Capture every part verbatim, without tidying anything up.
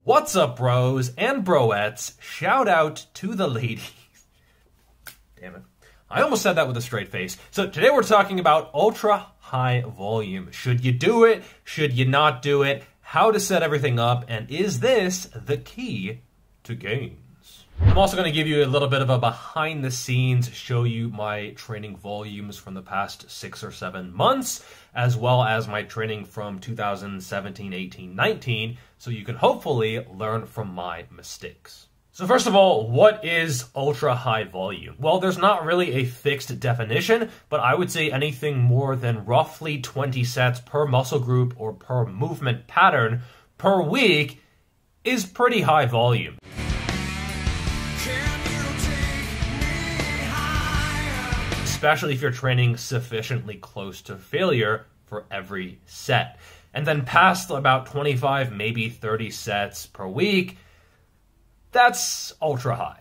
What's up, bros and broettes? Shout out to the ladies. Damn it. I almost said that with a straight face. So today we're talking about ultra high volume. Should you do it? Should you not do it? How to set everything up? And is this the key to gains? I'm also going to give you a little bit of a behind the scenes, show you my training volumes from the past six or seven months, as well as my training from two thousand seventeen, eighteen, nineteen, so you can hopefully learn from my mistakes. So first of all, what is ultra high volume? Well, there's not really a fixed definition, but I would say anything more than roughly twenty sets per muscle group or per movement pattern per week is pretty high volume. Especially if you're training sufficiently close to failure for every set. And then past about twenty-five, maybe thirty sets per week, that's ultra high.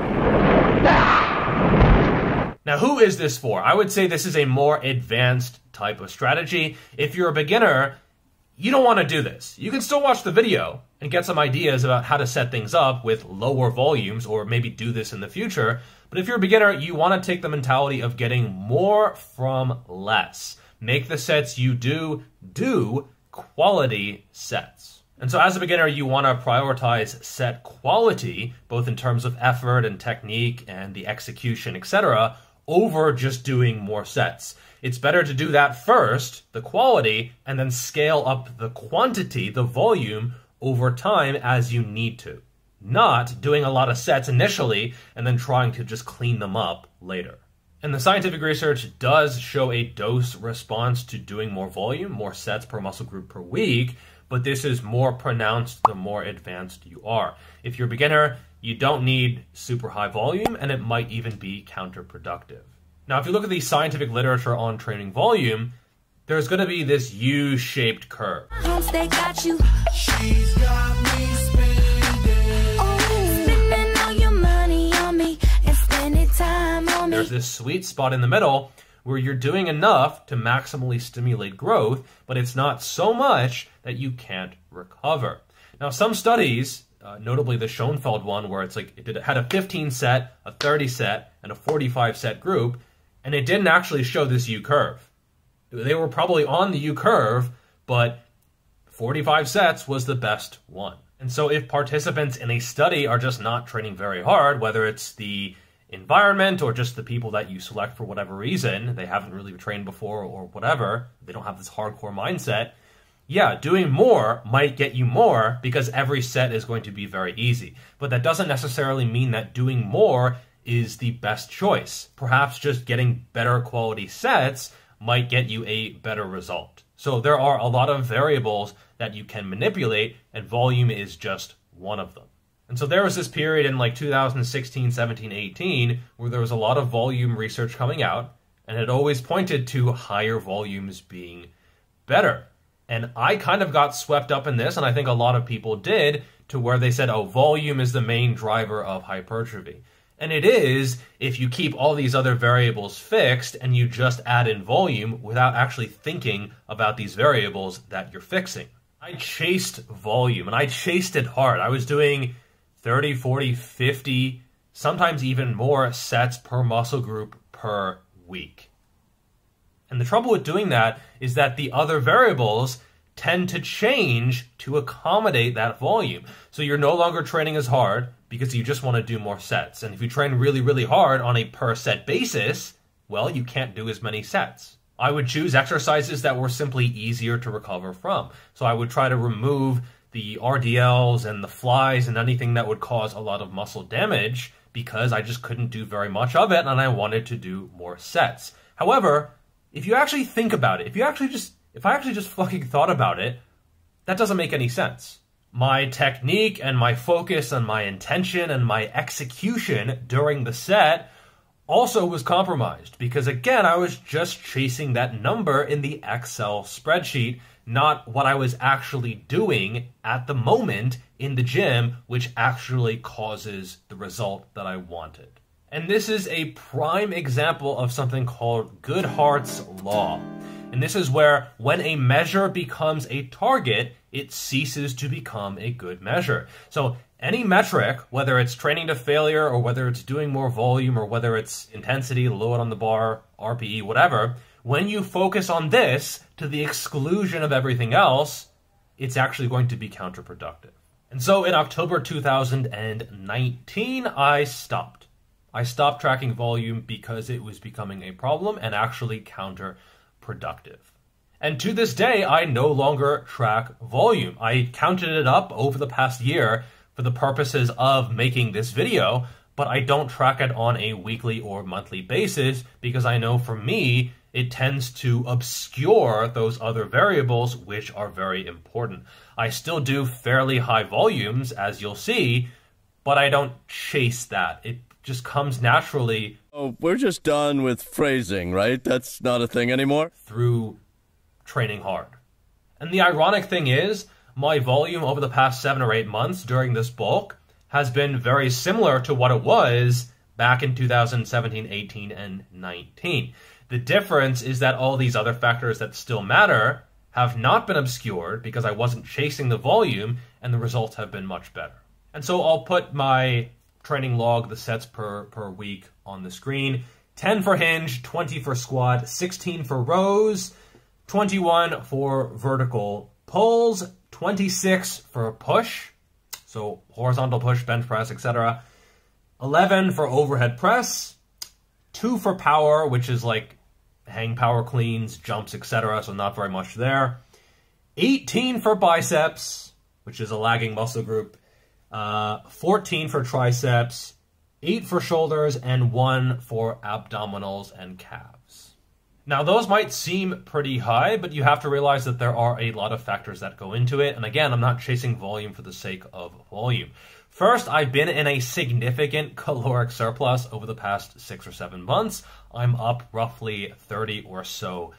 Now, who is this for? I would say this is a more advanced type of strategy. If you're a beginner, you don't want to do this. You can still watch the video and get some ideas about how to set things up with lower volumes, or maybe do this in the future. But if you're a beginner, you want to take the mentality of getting more from less. Make the sets you do, do quality sets. And so as a beginner, you want to prioritize set quality, both in terms of effort and technique and the execution, et cetera, over just doing more sets. It's better to do that first, the quality, and then scale up the quantity, the volume, over time as you need to. Not doing a lot of sets initially and then trying to just clean them up later. And the scientific research does show a dose response to doing more volume, more sets per muscle group per week, but this is more pronounced the more advanced you are. If you're a beginner, you don't need super high volume, and it might even be counterproductive. Now, if you look at the scientific literature on training volume, there's going to be this U-shaped curve. Humps, they got you. She's got me spending. Oh, spending all your money on me and spending time on me. There's this sweet spot in the middle where you're doing enough to maximally stimulate growth, but it's not so much that you can't recover. Now, some studies, uh, notably the Schoenfeld one, where it's like it, did, it had a fifteen set, a thirty set, and a forty-five set group, and it didn't actually show this U-curve. They were probably on the U-curve, but forty-five sets was the best one. And so if participants in a study are just not training very hard, whether it's the environment or just the people that you select for whatever reason, they haven't really trained before or whatever, they don't have this hardcore mindset, yeah, doing more might get you more because every set is going to be very easy. But that doesn't necessarily mean that doing more is the best choice. Perhaps just getting better quality sets might get you a better result. So there are a lot of variables that you can manipulate, and volume is just one of them. And so there was this period in like two thousand sixteen, seventeen, eighteen where there was a lot of volume research coming out, and it always pointed to higher volumes being better. And I kind of got swept up in this, and I think a lot of people did, to where they said, oh, volume is the main driver of hypertrophy. And it is if you keep all these other variables fixed and you just add in volume without actually thinking about these variables that you're fixing. I chased volume, and I chased it hard. I was doing thirty, forty, fifty, sometimes even more sets per muscle group per week. And the trouble with doing that is that the other variables tend to change to accommodate that volume. So you're no longer training as hard because you just want to do more sets. And if you train really, really hard on a per set basis, well, you can't do as many sets. I would choose exercises that were simply easier to recover from. So I would try to remove the R D Ls and the flies and anything that would cause a lot of muscle damage because I just couldn't do very much of it and I wanted to do more sets. However, if you actually think about it, if you actually just, if I actually just fucking thought about it, that doesn't make any sense. My technique and my focus and my intention and my execution during the set also was compromised because, again, I was just chasing that number in the Excel spreadsheet, not what I was actually doing at the moment in the gym, which actually causes the result that I wanted. And this is a prime example of something called Goodhart's law. And this is where when a measure becomes a target, it ceases to become a good measure. So any metric, whether it's training to failure or whether it's doing more volume or whether it's intensity, load on the bar, R P E, whatever, when you focus on this to the exclusion of everything else, it's actually going to be counterproductive. And so in October two thousand nineteen, I stopped. I stopped tracking volume because it was becoming a problem and actually counterproductive. And to this day, I no longer track volume. I counted it up over the past year for the purposes of making this video, but I don't track it on a weekly or monthly basis because I know for me, it tends to obscure those other variables which are very important. I still do fairly high volumes, as you'll see, but I don't chase that. It just comes naturally. Oh, we're just done with phrasing, right? That's not a thing anymore? Through training hard. And the ironic thing is, my volume over the past seven or eight months during this bulk has been very similar to what it was back in two thousand seventeen, eighteen, and nineteen. The difference is that all these other factors that still matter have not been obscured because I wasn't chasing the volume, and the results have been much better. And so I'll put my training log, the sets per, per week on the screen. ten for hinge, twenty for squat, sixteen for rows, twenty-one for vertical pulls, twenty-six for push, so horizontal push, bench press, et cetera. eleven for overhead press, two for power, which is like hang power cleans, jumps, et cetera, so not very much there. eighteen for biceps, which is a lagging muscle group. Uh, fourteen for triceps, eight for shoulders, and one for abdominals and calves. Now, those might seem pretty high, but you have to realize that there are a lot of factors that go into it. And again, I'm not chasing volume for the sake of volume. First, I've been in a significant caloric surplus over the past six or seven months. I'm up roughly thirty or so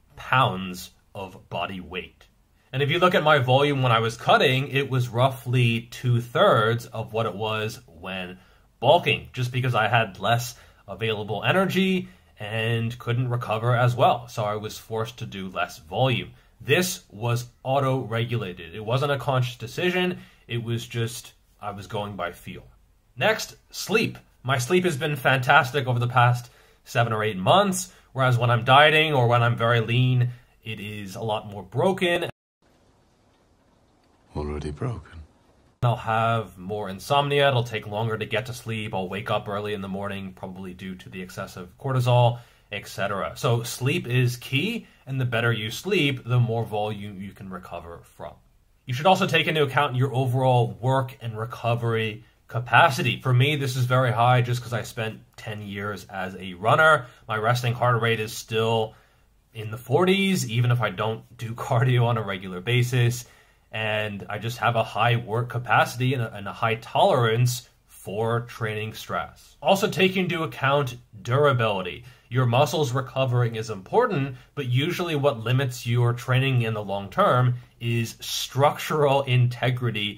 pounds of body weight. And if you look at my volume when I was cutting, it was roughly two-thirds of what it was when bulking, just because I had less available energy and couldn't recover as well. So I was forced to do less volume. This was auto-regulated. It wasn't a conscious decision. It was just, I was going by feel. Next, sleep. My sleep has been fantastic over the past seven or eight months, whereas when I'm dieting or when I'm very lean, it is a lot more broken. Already broken. I'll have more insomnia. It'll take longer to get to sleep. I'll wake up early in the morning, probably due to the excessive cortisol, et cetera. So sleep is key, and the better you sleep, the more volume you can recover from. You should also take into account your overall work and recovery capacity. For me, this is very high just because I spent ten years as a runner. My resting heart rate is still in the forties, even if I don't do cardio on a regular basis. And I just have a high work capacity and a, and a high tolerance for training stress. Also take into account durability. Your muscles recovering is important, but usually what limits your training in the long term is structural integrity,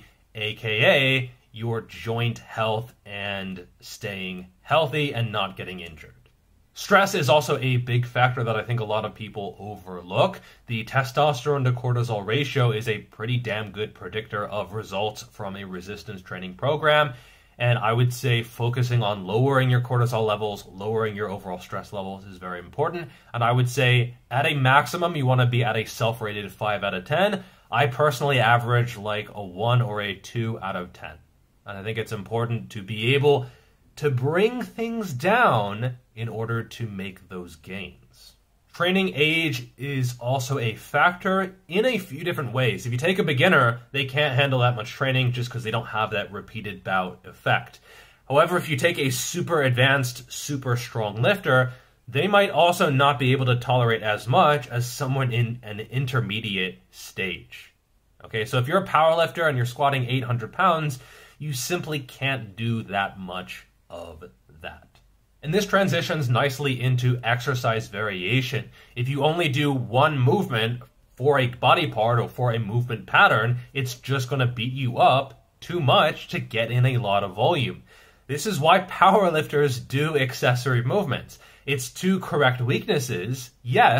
aka your joint health and staying healthy and not getting injured. Stress is also a big factor that I think a lot of people overlook. The testosterone to cortisol ratio is a pretty damn good predictor of results from a resistance training program. And I would say focusing on lowering your cortisol levels, lowering your overall stress levels is very important. And I would say at a maximum, you want to be at a self-rated five out of ten. I personally average like a one or a two out of ten. And I think it's important to be able to bring things down in order to make those gains. Training age is also a factor in a few different ways. If you take a beginner, they can't handle that much training just because they don't have that repeated bout effect. However, if you take a super advanced, super strong lifter, they might also not be able to tolerate as much as someone in an intermediate stage. Okay, so if you're a power lifter and you're squatting eight hundred pounds, you simply can't do that much of that. And this transitions nicely into exercise variation. If you only do one movement for a body part or for a movement pattern, it's just going to beat you up too much to get in a lot of volume. This is why powerlifters do accessory movements. It's to correct weaknesses, yes,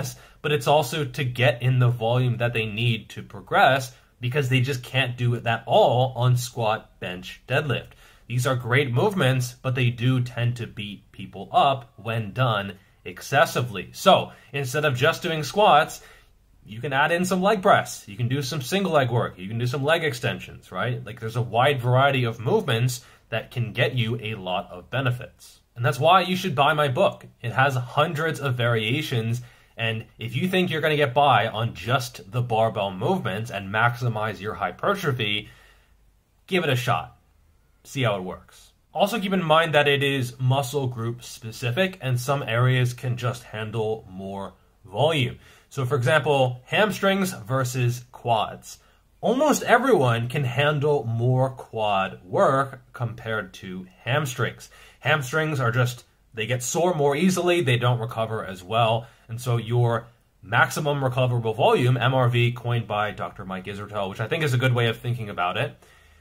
but it's also to get in the volume that they need to progress, because they just can't do that all on squat, bench, deadlift. These are great movements, but they do tend to beat people up when done excessively. So instead of just doing squats, you can add in some leg press. You can do some single leg work. You can do some leg extensions, right? Like, there's a wide variety of movements that can get you a lot of benefits. And that's why you should buy my book. It has hundreds of variations. And if you think you're going to get by on just the barbell movements and maximize your hypertrophy, give it a shot. See how it works. Also keep in mind that it is muscle group specific, and some areas can just handle more volume. So for example, hamstrings versus quads. Almost everyone can handle more quad work compared to hamstrings. Hamstrings are just, they get sore more easily, they don't recover as well, and so your maximum recoverable volume, M R V, coined by Doctor Mike Isertel, which I think is a good way of thinking about it,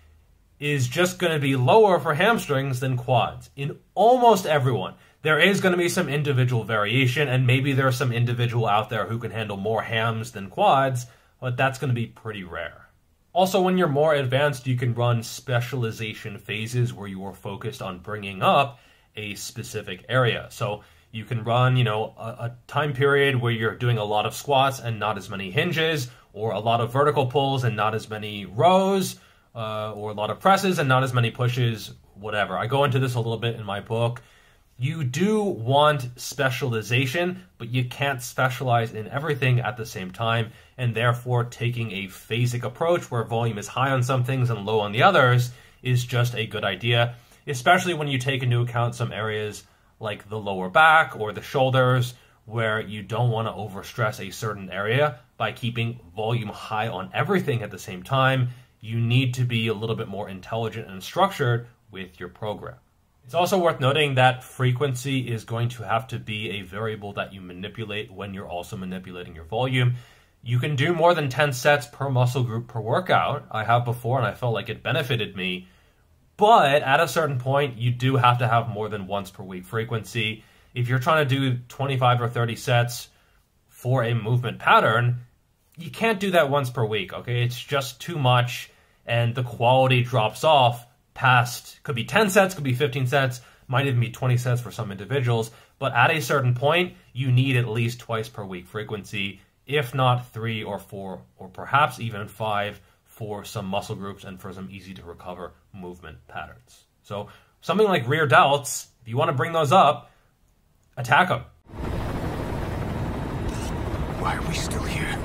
is just going to be lower for hamstrings than quads in almost everyone. There is going to be some individual variation, and maybe there's some individual out there who can handle more hams than quads, but that's going to be pretty rare. Also, when you're more advanced, you can run specialization phases where you are focused on bringing up a specific area. So you can run, you know, a, a time period where you're doing a lot of squats and not as many hinges, or a lot of vertical pulls and not as many rows, uh, or a lot of presses and not as many pushes, whatever. I go into this a little bit in my book. You do want specialization, but you can't specialize in everything at the same time, and therefore taking a phasic approach where volume is high on some things and low on the others is just a good idea, especially when you take into account some areas like the lower back or the shoulders, where you don't want to overstress a certain area by keeping volume high on everything at the same time. You need to be a little bit more intelligent and structured with your program. It's also worth noting that frequency is going to have to be a variable that you manipulate when you're also manipulating your volume. You can do more than ten sets per muscle group per workout. I have before, and I felt like it benefited me. But at a certain point, you do have to have more than once per week frequency. If you're trying to do twenty-five or thirty sets for a movement pattern, you can't do that once per week, okay? It's just too much, and the quality drops off past, could be ten sets, could be fifteen sets, might even be twenty sets for some individuals, but at a certain point, you need at least twice per week frequency, if not three or four, or perhaps even five for some muscle groups and for some easy to recover movement patterns. So something like rear delts, if you want to bring those up, attack them. Why are we still here?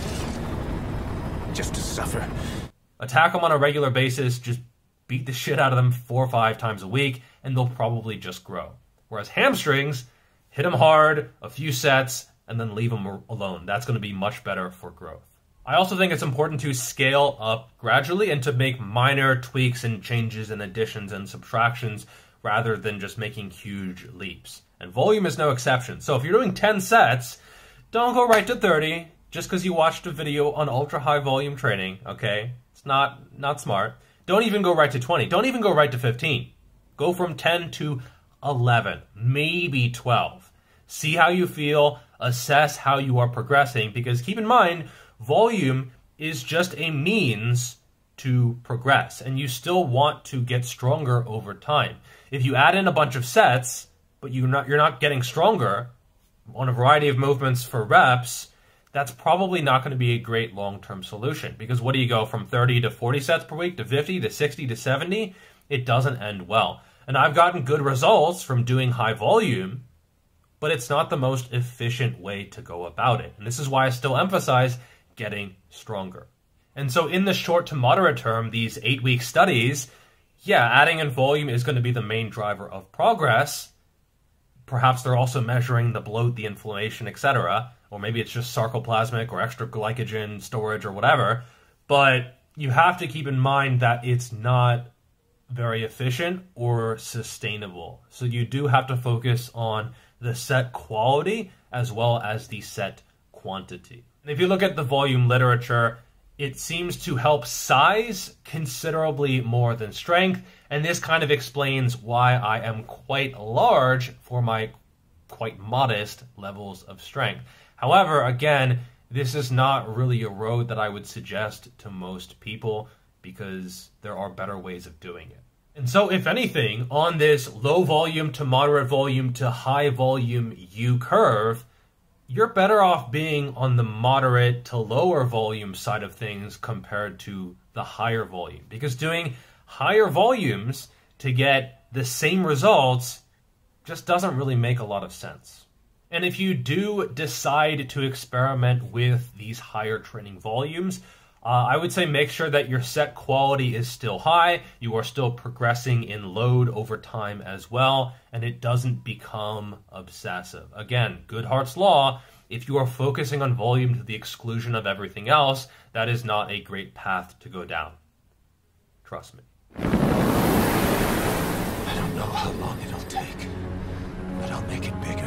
Just to suffer? Attack them on a regular basis, just beat the shit out of them four or five times a week, and they'll probably just grow. Whereas hamstrings, hit them hard, a few sets, and then leave them alone. That's going to be much better for growth. I also think it's important to scale up gradually and to make minor tweaks and changes and additions and subtractions rather than just making huge leaps. And volume is no exception. So if you're doing ten sets, don't go right to thirty just because you watched a video on ultra high volume training, okay? It's not, not smart. Don't even go right to twenty. Don't even go right to fifteen. Go from ten to eleven, maybe twelve. See how you feel, assess how you are progressing, because keep in mind, volume is just a means to progress, and you still want to get stronger over time. If you add in a bunch of sets, but you're not, you're not getting stronger on a variety of movements for reps, that's probably not going to be a great long-term solution, because what do you go from thirty to forty sets per week to fifty to sixty to seventy? It doesn't end well. And I've gotten good results from doing high volume, but it's not the most efficient way to go about it. And this is why I still emphasize getting stronger. And so in the short to moderate term, these eight-week studies, yeah, adding in volume is going to be the main driver of progress. Perhaps they're also measuring the bloat, the inflammation, et cetera, or maybe it's just sarcoplasmic or extra glycogen storage or whatever. But you have to keep in mind that it's not very efficient or sustainable. So you do have to focus on the set quality as well as the set quantity. And if you look at the volume literature, it seems to help size considerably more than strength, and this kind of explains why I am quite large for my quite modest levels of strength. However, again, this is not really a road that I would suggest to most people because there are better ways of doing it. And so, if anything, on this low volume to moderate volume to high volume U curve, you're better off being on the moderate to lower volume side of things compared to the higher volume. Because doing higher volumes to get the same results just doesn't really make a lot of sense. And if you do decide to experiment with these higher training volumes, uh, I would say make sure that your set quality is still high, you are still progressing in load over time as well, and it doesn't become obsessive. Again, Goodhart's law, if you are focusing on volume to the exclusion of everything else, that is not a great path to go down. Trust me. I don't know how long it'll take, but I'll make it bigger.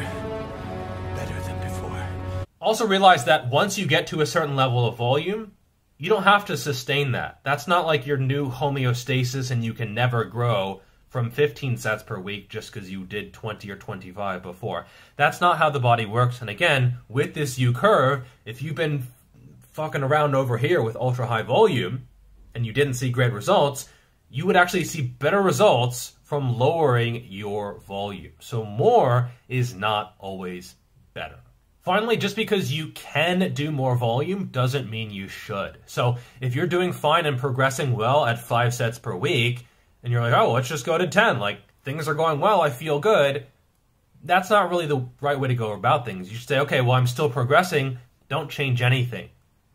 Better than before. Also realize that once you get to a certain level of volume, you don't have to sustain that. That's not like your new homeostasis and you can never grow from fifteen sets per week just because you did twenty or twenty-five before. That's not how the body works. And again, with this U curve, if you've been fucking around over here with ultra high volume and you didn't see great results, you would actually see better results from lowering your volume. So more is not always better. Finally, just because you can do more volume doesn't mean you should. So if you're doing fine and progressing well at five sets per week, and you're like, oh, let's just go to ten, like things are going well, I feel good, that's not really the right way to go about things. You should say, okay, well, I'm still progressing, don't change anything.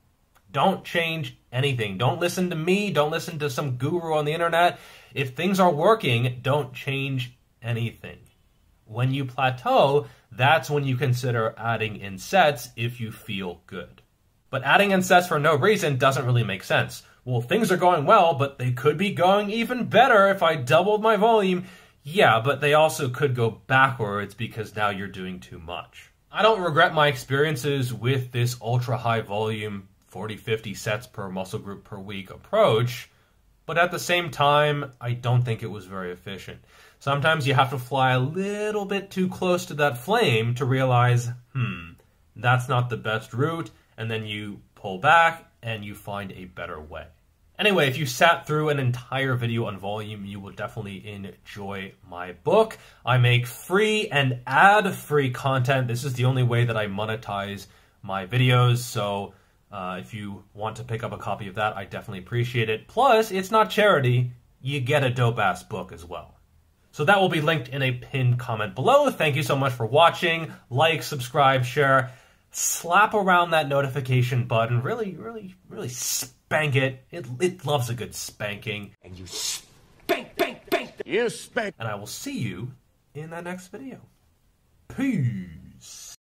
Don't change anything. Don't listen to me, don't listen to some guru on the internet. If things are working, don't change anything. When you plateau, that's when you consider adding in sets if you feel good. But adding in sets for no reason doesn't really make sense. Well, things are going well, but they could be going even better if I doubled my volume. Yeah, but they also could go backwards because now you're doing too much. I don't regret my experiences with this ultra high volume, forty, fifty sets per muscle group per week approach, but at the same time, I don't think it was very efficient. Sometimes you have to fly a little bit too close to that flame to realize, hmm, that's not the best route, and then you pull back and you find a better way. Anyway, if you sat through an entire video on volume, you will definitely enjoy my book. I make free and ad-free content. This is the only way that I monetize my videos, so uh, if you want to pick up a copy of that, I definitely appreciate it. Plus, it's not charity. You get a dope-ass book as well. So that will be linked in a pinned comment below. Thank you so much for watching. Like, subscribe, share. Slap around that notification button. Really, really, really spank it. It, it loves a good spanking. And you spank, spank, spank. You spank. And I will see you in that next video. Peace.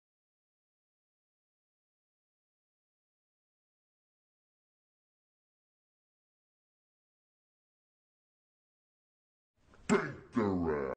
Take the rest.